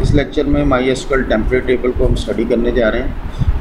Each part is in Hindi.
इस लेक्चर में MySQL टेम्परेरी टेबल को हम स्टडी करने जा रहे हैं।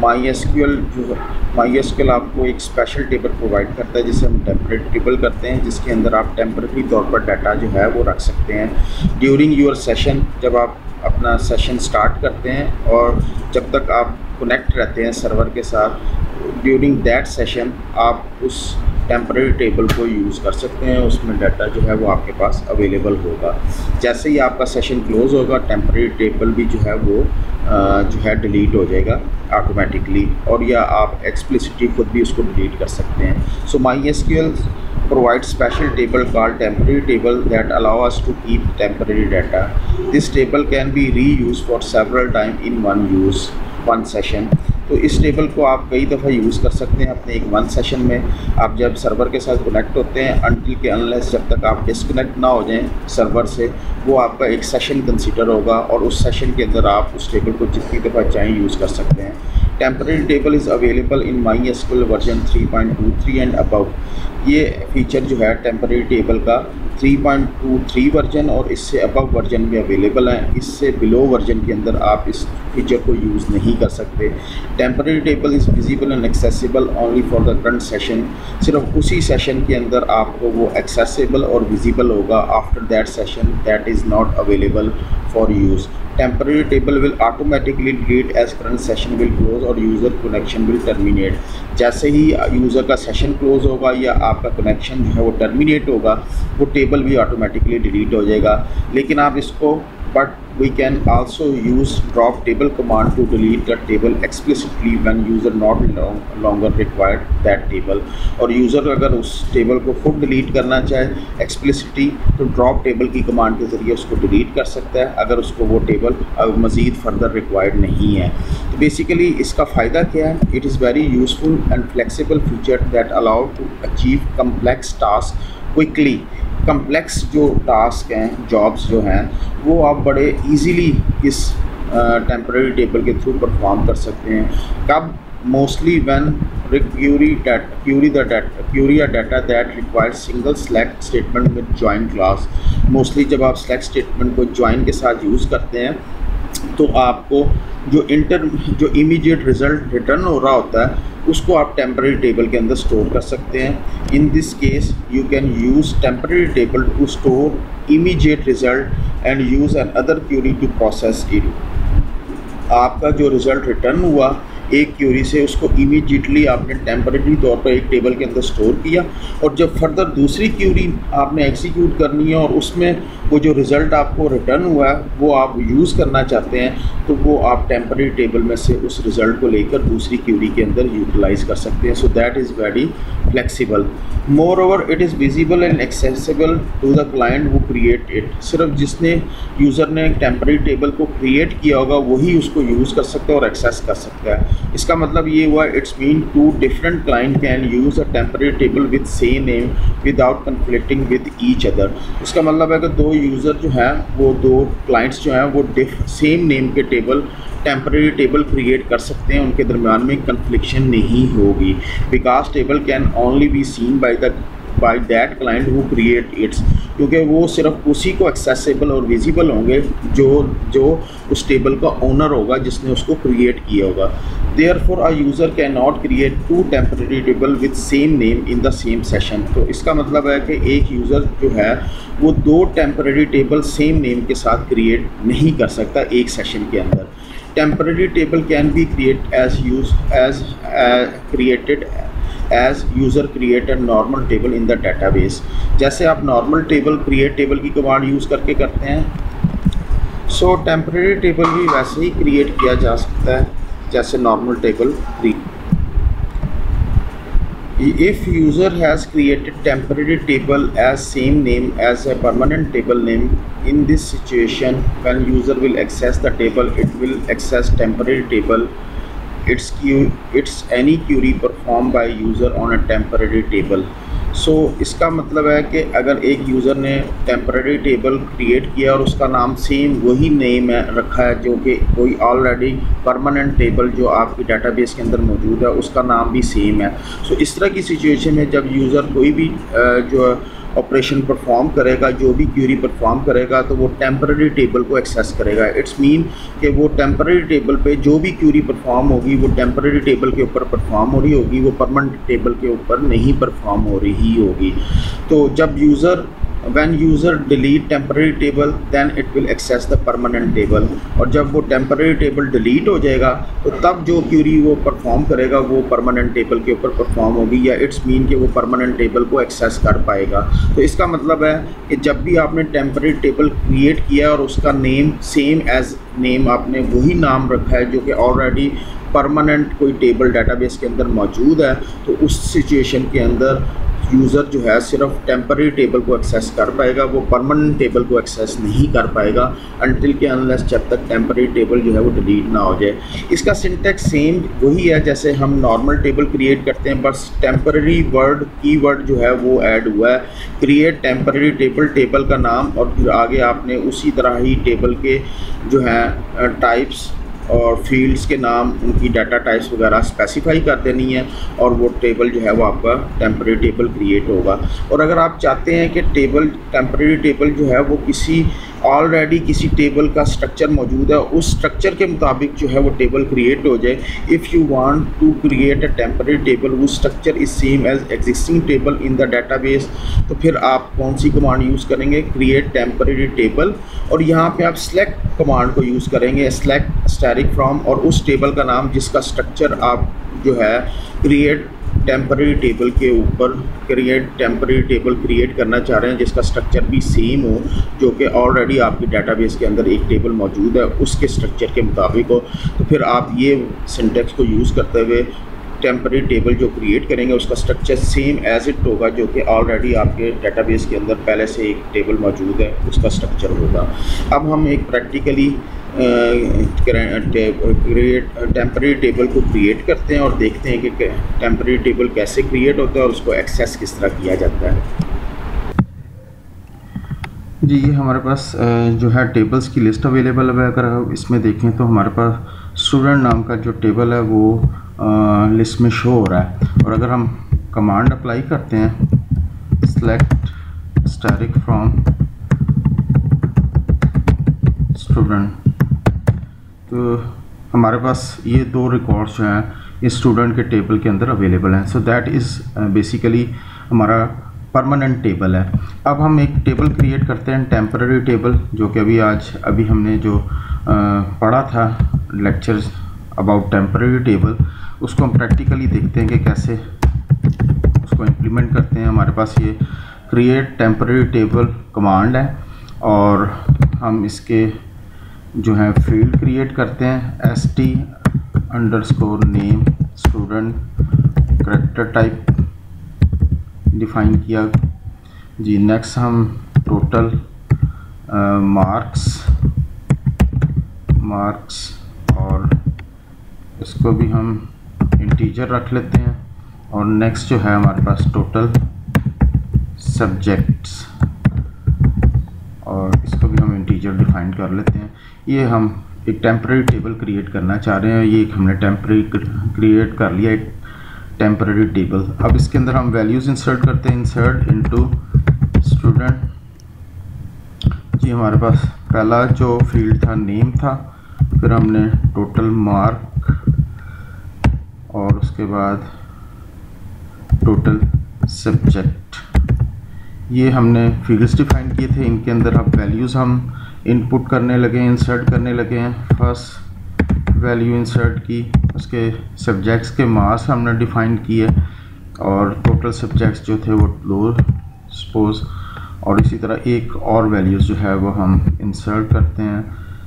MySQL आपको एक स्पेशल टेबल प्रोवाइड करता है जिसे हम टेम्परेरी टेबल करते हैं, जिसके अंदर आप टेम्परेरी तौर पर डाटा जो है वो रख सकते हैं ड्यूरिंग योर सेशन। जब आप अपना सेशन स्टार्ट करते हैं और जब तक आप कनेक्ट रहते हैं सर्वर के साथ, ड्यूरिंग दैट सेशन आप उस टेम्परेरी टेबल को यूज़ कर सकते हैं। उसमें डाटा जो है वो आपके पास अवेलेबल होगा। जैसे ही आपका सेशन क्लोज़ होगा, टेम्परेरी टेबल भी जो है वो जो है डिलीट हो जाएगा ऑटोमेटिकली, और या आप एक्सप्लिसिटली खुद भी उसको डिलीट कर सकते हैं। सो MySQL provides special table called temporary table that allow us to keep temporary data. This table can be reused for several times in one session. तो इस टेबल को आप कई दफ़ा यूज़ कर सकते हैं अपने एक वन सेशन में। आप जब सर्वर के साथ कनेक्ट होते हैं, अनटिल के अनलेस जब तक आप डिस्कनेक्ट ना हो जाएं सर्वर से, वो आपका एक सेशन कंसीडर होगा और उस सेशन के अंदर आप उस टेबल को जितनी दफ़ा चाहें यूज़ कर सकते हैं। Temporary table is available in MySQL version 3.23 and above. ये फीचर जो है टेम्परेरी टेबल का 3.23 वर्जन और इससे अबव वर्जन में अवेलेबल है। इससे बिलो वर्जन के अंदर आप इस फीचर को यूज़ नहीं कर सकते। Temporary table is visible and accessible only for the current session. सिर्फ उसी सेशन के अंदर आपको वो एक्सेसिबल और विजिबल होगा। After that session that is not available for use. Temporary table will automatically delete as current session will close और user connection will terminate। जैसे ही यूज़र का सेशन क्लोज होगा या आपका कनेक्शन जो है वो टर्मिनेट होगा, वो टेबल भी ऑटोमेटिकली डिलीट हो जाएगा। लेकिन आप इसको we can also use drop table command to delete the table explicitly when user not longer required that table। और यूज़र अगर उस टेबल को खुद डिलीट करना चाहे एक्सप्लिसिटली, तो ड्रॉप टेबल की कमांड के ज़रिए उसको डिलीट कर सकता है अगर उसको वो टेबल मज़ीद फर्दर रिक्वायर्ड नहीं है। तो बेसिकली इसका फ़ायदा क्या है? It is very useful and flexible feature that allow to achieve complex task quickly. Complex जो टास्क हैं, जॉब्स जो हैं, वो आप बड़े इजीली इस टेम्परेरी टेबल के थ्रू परफॉर्म कर सकते हैं। कब? Mostly when query a data that requires single select statement with join clause। मोस्टली जब आप select स्टेटमेंट को join के साथ यूज़ करते हैं तो आपको जो इमीडिएट रिज़ल्ट रिटर्न हो रहा होता है उसको आप टेम्परेरी टेबल के अंदर स्टोर कर सकते हैं। In this case you can use temporary table to store immediate result and use another query to process it. आपका जो रिज़ल्ट रिटर्न हुआ एक क्यूरी से, उसको इमीडिएटली आपने टेम्परेरी तौर पर एक टेबल के अंदर स्टोर किया, और जब फर्दर दूसरी क्यूरी आपने एग्जीक्यूट करनी है और उसमें वो जो रिज़ल्ट आपको रिटर्न हुआ है वो आप यूज़ करना चाहते हैं, तो वो आप टेम्परेरी टेबल में से उस रिज़ल्ट को लेकर दूसरी क्यूरी के अंदर यूटिलाइज़ कर सकते हैं। So that is very flexible. Moreover it is visible and accessible to the client who create it. सिर्फ जिसने यूज़र ने टेम्परेरी टेबल को क्रिएट किया होगा वही उसको यूज़ कर सकता है और एक्सेस कर सकता है। इसका मतलब ये हुआ, it's mean two different client can use a temporary table with same name without conflicting with each other. इसका मतलब है कि दो यूज़र जो हैं, वो दो क्लाइंट्स जो हैं, वो सेम नेम के टेम्परेरी टेबल क्रिएट कर सकते हैं। उनके दरमियान में कन्फ्लिक्शन नहीं होगी, because table can only be seen by that client who create its. क्योंकि वो सिर्फ उसी को एक्सेसिबल और विजिबल होंगे जो उस टेबल का ओनर होगा जिसने उसको क्रिएट किया होगा। Therefore a user can not create two temporary table with same name in the same session. तो इसका मतलब है कि एक यूज़र जो है वो दो टेम्परेरी टेबल सेम नेम के साथ क्रिएट नहीं कर सकता एक सेशन के अंदर। Temporary table can be created as user create a normal table in the database. जैसे आप नॉर्मल टेबल क्रिएट टेबल की कमांड यूज़ करके करते हैं, सो टेम्परेरी टेबल भी वैसे ही क्रिएट किया जा सकता है जैसे normal table. If user has created temporary table as same name as a permanent table name, in this situation when user will access the table, it will access temporary table it's any query performed by user on a temporary table। So इसका मतलब है कि अगर एक यूज़र ने टेम्परेरी टेबल क्रिएट किया और उसका नाम सेम वही नेम है रखा है जो कि कोई ऑलरेडी परमानेंट टेबल जो आपकी डाटाबेस के अंदर मौजूद है उसका नाम भी सेम है। सो इस तरह की सिचुएशन में जब यूज़र कोई भी जो ऑपरेशन परफॉर्म करेगा, जो भी क्यूरी परफॉर्म करेगा, तो वो टेम्पररी टेबल को एक्सेस करेगा। इट्स मीन कि वो टेम्पररी टेबल पे जो भी क्यूरी परफॉर्म होगी वो टेम्पररी टेबल के ऊपर परफॉर्म हो रही होगी, वो परमानेंट टेबल के ऊपर नहीं परफॉर्म हो रही होगी। तो जब when user delete temporary table then it will access the permanent table, और जब वो temporary table delete हो जाएगा तो तब जो क्यूरी वो परफॉर्म करेगा वो permanent table के ऊपर परफॉर्म होगी, या इट्स मीन कि वो permanent table को एक्सेस कर पाएगा। तो इसका मतलब है कि जब भी आपने temporary table क्रिएट किया और उसका नेम सेम एज नेम आपने वही नाम रखा है जो कि ऑलरेडी परमानेंट कोई टेबल डेटाबेस के अंदर मौजूद है, तो उस सिचुएशन के अंदर यूज़र जो है सिर्फ टेम्पररी टेबल को एक्सेस कर पाएगा, वो परमानेंट टेबल को एक्सेस नहीं कर पाएगा अनटिल के अनलेस जब तक टेम्पररी टेबल जो है वो डिलीट ना हो जाए। इसका सिंटैक्स सेम वही है जैसे हम नॉर्मल टेबल क्रिएट करते हैं, बस टेम्पररी वर्ड कीवर्ड जो है वो ऐड हुआ है, क्रिएट टेम्पररी टेबल, टेबल का नाम, और फिर आगे आपने उसी तरह ही टेबल के जो है टाइप्स और फील्ड्स के नाम, उनकी डाटा टाइप्स वगैरह स्पेसिफाई कर देनी है, और वो टेबल जो है वो आपका टेम्पररी टेबल क्रिएट होगा। और अगर आप चाहते हैं कि टेम्पररी टेबल जो है वो किसी ऑलरेडी किसी टेबल का स्ट्रक्चर मौजूद है, उस स्ट्रक्चर के मुताबिक जो है वो टेबल क्रिएट हो जाए, if you want to create a temporary table वो structure is same as existing table in the database, तो फिर आप कौन सी कमांड यूज़ करेंगे? क्रिएट टेम्पररी टेबल, और यहाँ पे आप सेलेक्ट कमांड को यूज़ करेंगे, सेलेक्ट स्टैटिक फ्रॉम, और उस टेबल का नाम जिसका स्ट्रक्चर आप जो है क्रिएट टेम्पररी टेबल के ऊपर टेम्पररी टेबल क्रिएट करना चाह रहे हैं जिसका स्ट्रक्चर भी सेम हो, जो कि ऑलरेडी आपकी डाटाबेस के अंदर एक टेबल मौजूद है उसके स्ट्रक्चर के मुताबिक हो, तो फिर आप ये सिंटैक्स को यूज़ करते हुए टेम्पररी टेबल जो क्रिएट करेंगे उसका स्ट्रक्चर सेम एज इट होगा जो कि ऑलरेडी आपके डाटाबेस के अंदर पहले से एक टेबल मौजूद है उसका स्ट्रक्चर होगा। अब हम एक प्रैक्टिकली टेम्पररी टेबल को क्रिएट करते हैं और देखते हैं कि टेम्पररी टेबल कैसे क्रिएट होता है और उसको एक्सेस किस तरह किया जाता है। जी, ये हमारे पास जो है टेबल्स की लिस्ट अवेलेबल है। अगर इसमें देखें तो हमारे पास स्टूडेंट नाम का जो टेबल है वो लिस्ट में शो हो रहा है, और अगर हम कमांड अप्लाई करते हैं सेलेक्ट स्टैटिक फ्रॉम स्टूडेंट, तो हमारे पास ये दो रिकॉर्ड्स जो हैं इस स्टूडेंट के टेबल के अंदर अवेलेबल हैं। सो दैट इज़ बेसिकली हमारा परमानेंट टेबल है। अब हम एक टेबल क्रिएट करते हैं टेम्पररी टेबल, जो कि अभी हमने जो पढ़ा था लेक्चर्स अबाउट टेम्पररी टेबल, उसको हम प्रैक्टिकली देखते हैं कि कैसे उसको इम्प्लीमेंट करते हैं। हमारे पास ये क्रिएट टेम्पररी टेबल कमांड है, और हम इसके जो है फील्ड क्रिएट करते हैं st_name student, character type define किया जी। नेक्स्ट हम टोटल मार्क्स और इसको भी हम इंटीजर रख लेते हैं, और नेक्स्ट जो है हमारे पास टोटल सब्जेक्ट्स, और इसको भी हम इंटीजर डिफाइन कर लेते हैं। ये हम एक टेम्पररी टेबल क्रिएट करना चाह रहे हैं, ये एक हमने टेम्पररी क्रिएट कर लिया एक टेम्पररी टेबल। अब इसके अंदर हम वैल्यूज़ इंसर्ट करते हैं, इंसर्ट इनटू स्टूडेंट। जी, हमारे पास पहला जो फील्ड था नेम था, फिर हमने टोटल मार्क, और उसके बाद टोटल सब्जेक्ट, ये हमने फील्ड्स डिफाइन किए थे। इनके अंदर अब वैल्यूज़ हम इनपुट करने लगे, इंसर्ट करने लगे हैं। फर्स्ट वैल्यू इंसर्ट की, उसके सब्जेक्ट्स के मार्क्स हमने डिफाइन किए, और टोटल सब्जेक्ट्स जो थे वो 2 सपोज, और इसी तरह एक और वैल्यूज़ जो है वो हम इंसर्ट करते हैं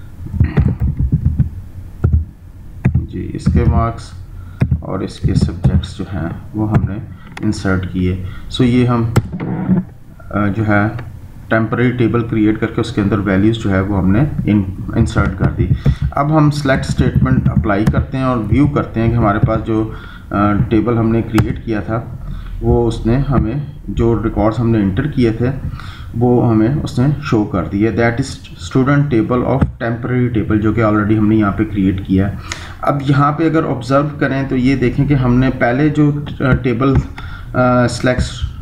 जी। इसके मार्क्स और इसके सब्जेक्ट्स जो हैं वो हमने इंसर्ट किए। सो ये हम जो है टेम्पररी टेबल क्रिएट करके उसके अंदर वैल्यूज़ जो है वो हमने इंसर्ट कर दी। अब हम सेलेक्ट स्टेटमेंट अप्लाई करते हैं और व्यू करते हैं कि हमारे पास जो टेबल हमने क्रिएट किया था वो उसने हमें जो रिकॉर्ड्स हमने इंटर किए थे वो हमें उसने शो कर दिया। That is student table of temporary table, जो कि ऑलरेडी हमने यहाँ पे क्रिएट किया है। अब यहाँ पे अगर ऑब्ज़र्व करें तो ये देखें कि हमने पहले जो table select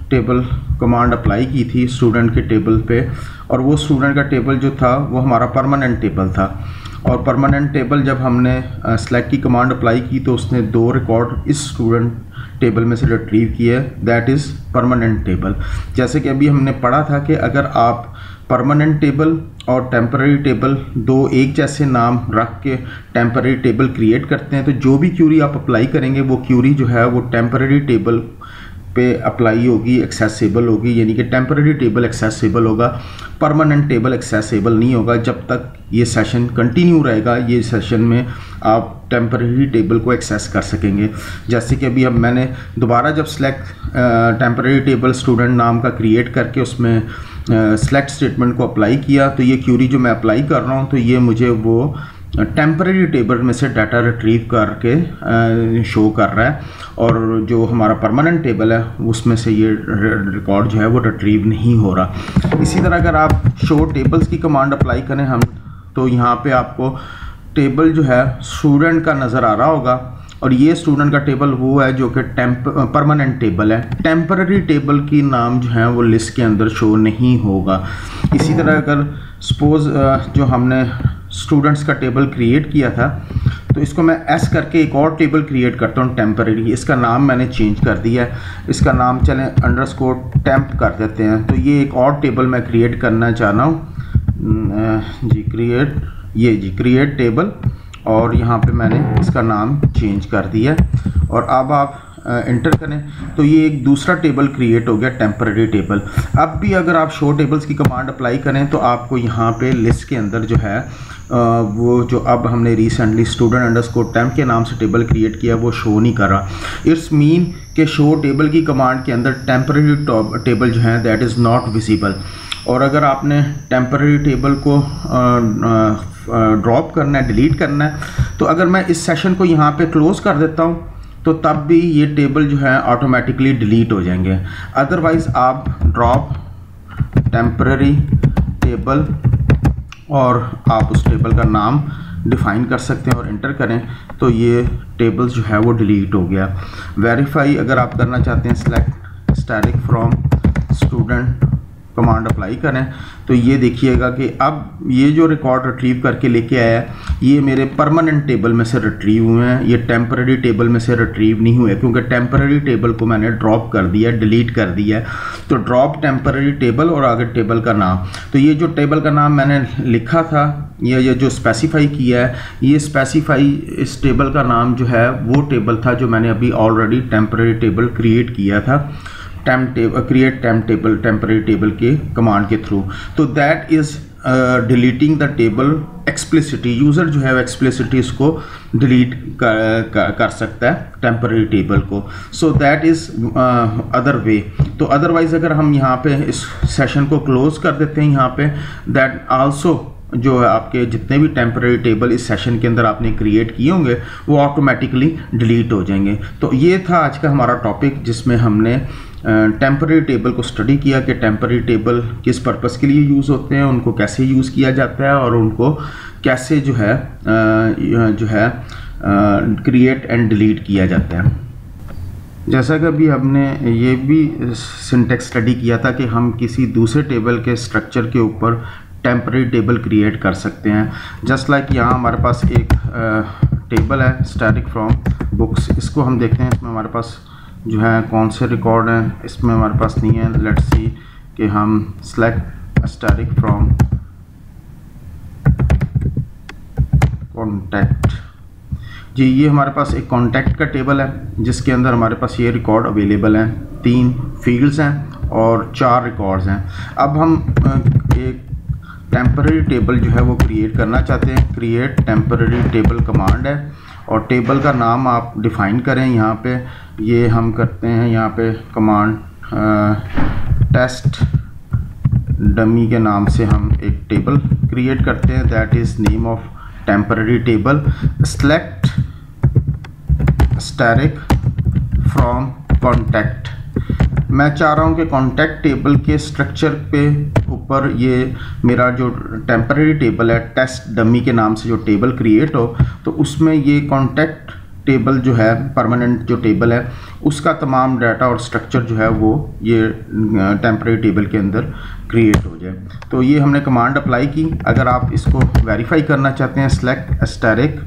table command apply की थी स्टूडेंट के टेबल पे, और वो स्टूडेंट का टेबल जो था वो हमारा परमानेंट टेबल था। और परमानेंट टेबल जब हमने सेलेक्ट की कमांड अप्लाई की तो उसने 2 रिकॉर्ड इस स्टूडेंट टेबल में से रिट्रीव किया, दैट इज़ परमानेंट टेबल। जैसे कि अभी हमने पढ़ा था कि अगर आप परमानेंट टेबल और टेम्पररी टेबल 2 एक जैसे नाम रख के टेम्पररी टेबल क्रिएट करते हैं, तो जो भी क्यूरी आप अप्लाई करेंगे वो क्यूरी जो है वो टेम्पररी टेबल पे अप्लाई होगी, एक्सेसिबल होगी, यानी कि टेम्पररी टेबल एक्सेसिबल होगा, परमानेंट टेबल एक्सेसिबल नहीं होगा जब तक ये सेशन कंटिन्यू रहेगा। ये सेशन में आप टेम्पररी टेबल को एक्सेस कर सकेंगे। जैसे कि अभी मैंने दोबारा जब सेलेक्ट टेम्पररी टेबल स्टूडेंट नाम का क्रिएट करके उसमें सेलेक्ट स्टेटमेंट को अप्लाई किया, तो ये क्यूरी जो मैं अप्लाई कर रहा हूँ तो ये मुझे वो टेम्पररी टेबल में से डाटा रिट्रीव करके शो कर रहा है, और जो हमारा परमानेंट टेबल है उसमें से ये रिकॉर्ड जो है वो रिट्रीव नहीं हो रहा। इसी तरह अगर आप शो टेबल्स की कमांड अप्लाई करें हम, तो यहाँ पे आपको टेबल जो है स्टूडेंट का नज़र आ रहा होगा, और ये स्टूडेंट का टेबल वो है जो कि परमानेंट टेबल है। टेम्पररी टेबल की नाम जो है वो लिस्ट के अंदर शो नहीं होगा। इसी तरह अगर सपोज़ जो हमने स्टूडेंट्स का टेबल क्रिएट किया था, तो इसको मैं एस करके एक और टेबल क्रिएट करता हूँ टेम्पररी। इसका नाम मैंने चेंज कर दिया है, इसका नाम चलें अंडरस्कोर टेम्प कर देते हैं। तो ये एक और टेबल मैं क्रिएट करना चाह रहा हूँ जी, क्रिएट टेबल, और यहाँ पे मैंने इसका नाम चेंज कर दिया। और अब आप इंटर करें तो ये एक दूसरा टेबल क्रिएट हो गया, टेम्पररी टेबल। अब भी अगर आप शो टेबल्स की कमांड अप्लाई करें तो आपको यहाँ पे लिस्ट के अंदर जो है वो जो अब हमने रिसेंटली स्टूडेंट अंडरस्कोर टेम्प के नाम से टेबल क्रिएट किया वो शो नहीं कर रहा। इट्स मीन कि शो टेबल की कमांड के अंदर टेम्पररी टेबल जो है दैट इज़ नॉट विजिबल। और अगर आपने टेम्पररी टेबल को ड्रॉप करना है, डिलीट करना है, तो अगर मैं इस सेशन को यहाँ पे क्लोज़ कर देता हूँ तो तब भी ये टेबल जो है ऑटोमेटिकली डिलीट हो जाएंगे। अदरवाइज़ आप ड्रॉप टेम्पररी टेबल और आप उस टेबल का नाम डिफ़ाइन कर सकते हैं और इंटर करें तो ये टेबल्स जो है वो डिलीट हो गया। वेरीफाई अगर आप करना चाहते हैं, select static from student command apply करें तो ये देखिएगा कि अब ये जो रिकॉर्ड रिट्रीव करके लेके आया है ये मेरे परमानेंट टेबल में से रिट्रीव हुए हैं, ये टेम्पररी टेबल में से रिट्रीव नहीं हुए, क्योंकि टेम्पररी टेबल को मैंने ड्रॉप कर दिया, डिलीट कर दिया है। तो ड्रॉप टेम्पररी टेबल और आगे टेबल का नाम। तो ये जो टेबल का नाम मैंने लिखा था, ये जो स्पेसिफाई किया है, ये स्पेसिफाई इस टेबल का नाम जो है वो टेबल था जो मैंने अभी ऑलरेडी टेम्पररी टेबल क्रिएट किया था, क्रिएट टेम्पररी टेबल के कमांड के थ्रू। तो that is deleting the table explicitly. User जो है एक्सप्लिसिटी इसको डिलीट कर सकता है टेम्पररी टेबल को। So that is other way. तो अदरवाइज़ अगर हम यहाँ पे इस सेशन को क्लोज कर देते हैं यहाँ पे, दैट आल्सो जो है आपके जितने भी टेम्पररी टेबल इस सेशन के अंदर आपने क्रिएट किए होंगे वो ऑटोमेटिकली डिलीट हो जाएंगे। तो ये था आज का हमारा टॉपिक जिसमें हमने टेम्पररी टेबल को स्टडी किया कि टेम्पररी टेबल किस पर्पस के लिए यूज़ होते हैं, उनको कैसे यूज़ किया जाता है और उनको कैसे जो है क्रिएट एंड डिलीट किया जाता है। जैसा कि अभी हमने ये भी सिंटेक्स स्टडी किया था कि हम किसी दूसरे टेबल के स्ट्रक्चर के ऊपर टेम्पररी टेबल क्रिएट कर सकते हैं। जस्ट लाइक यहाँ हमारे पास एक टेबल है स्टैटिक फ्रॉम बुक्स, इसको हम देखते हैं इसमें हमारे पास जो है कौन से रिकॉर्ड हैं, इसमें हमारे पास नहीं है। लेट्स सी कि हम सेलेक्ट स्टैटिक फ्रॉम कॉन्टैक्ट। जी ये हमारे पास एक कॉन्टैक्ट का टेबल है जिसके अंदर हमारे पास ये रिकॉर्ड अवेलेबल हैं, 3 फील्ड्स हैं और 4 रिकॉर्ड्स हैं। अब हम एक टेम्पररी टेबल जो है वो क्रिएट करना चाहते हैं। क्रिएट टेम्पररी टेबल कमांड है और टेबल का नाम आप डिफ़ाइन करें। यहाँ पे ये हम करते हैं, यहाँ पे कमांड टेस्ट डमी के नाम से हम एक टेबल क्रिएट करते हैं, that is name of temporary table. Select static from contact. मैं चाह रहा हूँ कि कॉन्टैक्ट टेबल के स्ट्रक्चर पे ऊपर ये मेरा जो टेम्पररी टेबल है टेस्ट डमी के नाम से जो टेबल क्रिएट हो, तो उसमें ये कॉन्टैक्ट टेबल जो है, परमानेंट जो टेबल है, उसका तमाम डाटा और स्ट्रक्चर जो है वो ये टेम्परेरी टेबल के अंदर क्रिएट हो जाए। तो ये हमने कमांड अप्लाई की। अगर आप इसको वेरीफाई करना चाहते हैं, सेलेक्ट एस्टेरिक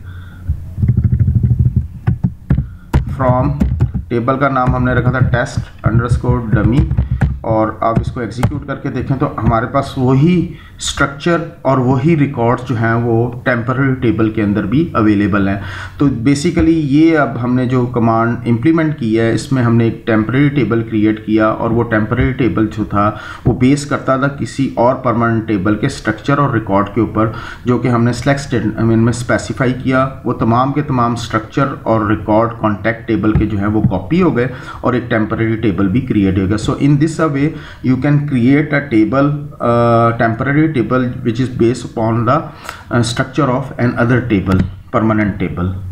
फ्रॉम, टेबल का नाम हमने रखा था टेस्ट अंडरस्कोर डमी, और आप इसको एग्जीक्यूट करके देखें तो हमारे पास वही स्ट्रक्चर और वही रिकॉर्ड्स जो हैं वो टेम्पररी टेबल के अंदर भी अवेलेबल हैं। तो बेसिकली ये अब हमने जो कमांड इम्प्लीमेंट की है, इसमें हमने एक टेम्पररी टेबल क्रिएट किया, और वो टेम्पररी टेबल जो था वो बेस करता था किसी और परमानेंट टेबल के स्ट्रक्चर और रिकॉर्ड के ऊपर, जो कि हमने सेलेक्ट स्टेटमेंट में स्पेसिफाई किया। वो तमाम के तमाम स्ट्रक्चर और रिकॉर्ड कॉन्टैक्ट टेबल के जो है वो कॉपी हो गए और एक टेम्पररी टेबल भी क्रिएट हो गया। So in this way you can create a table, temporary table which is based upon the structure of another table, permanent table.